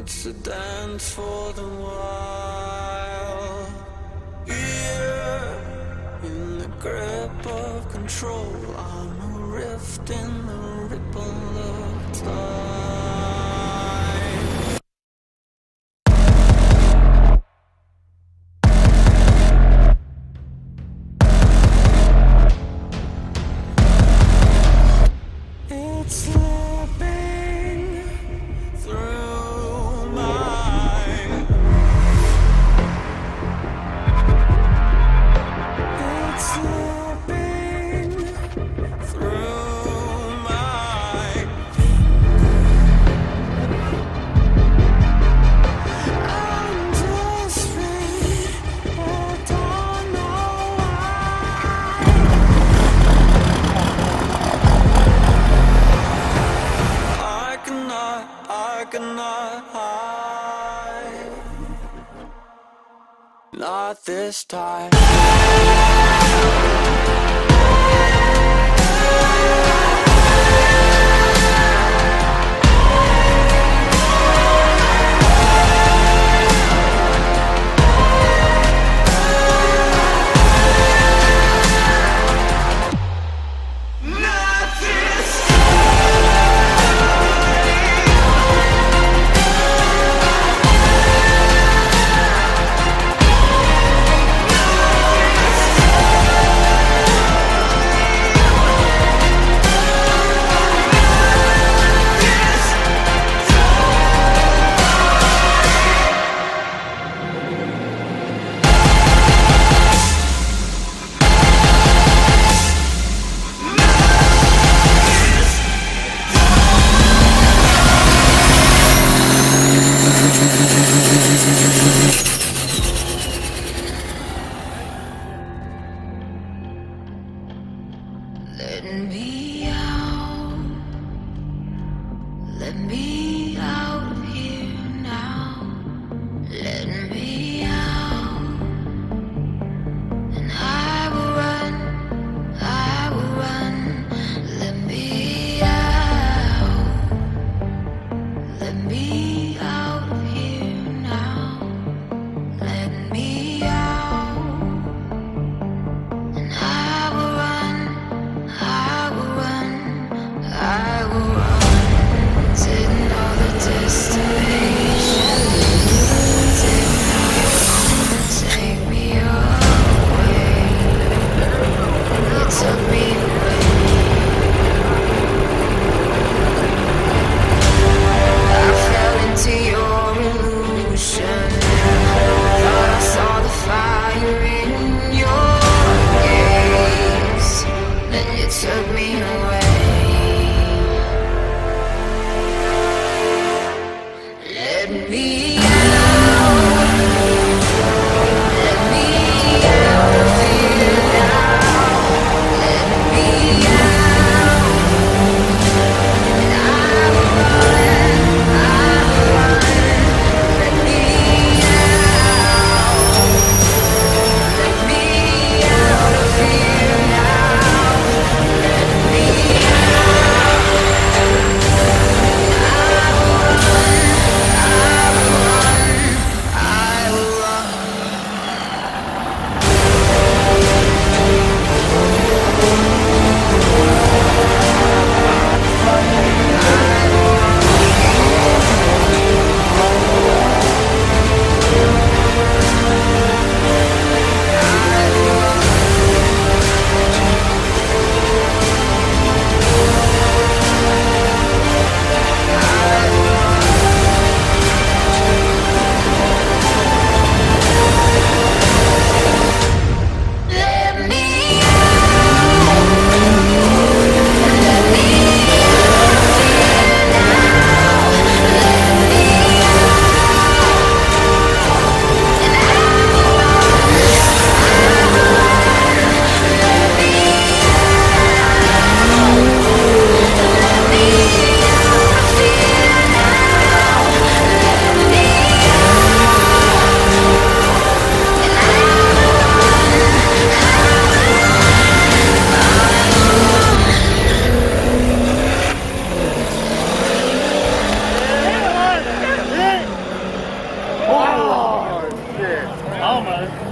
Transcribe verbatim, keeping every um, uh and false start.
It's a dance for the wild. Here, in the grip of control, I'm a rift in the ripple of time. It's slipping through mine. It's slipping through mine. I'm desperate, but don't know why. I cannot, I cannot hide. Not this time. Let me out, let me out of here now. Let me out, and I will run, I will run. Let me out, let me out of here now. Let me out, and I will run, I will run, I will run. Didn't know the destination. Didn't know you wanna take me away. You took me away. I fell into your illusion. Thought I saw the fire in your gaze. Then you took me away. Let me out, let me out of here now. Let me out, and I will run, I will run. Let me out, let me out of here now. Let me out, I will run, I will run. Almost.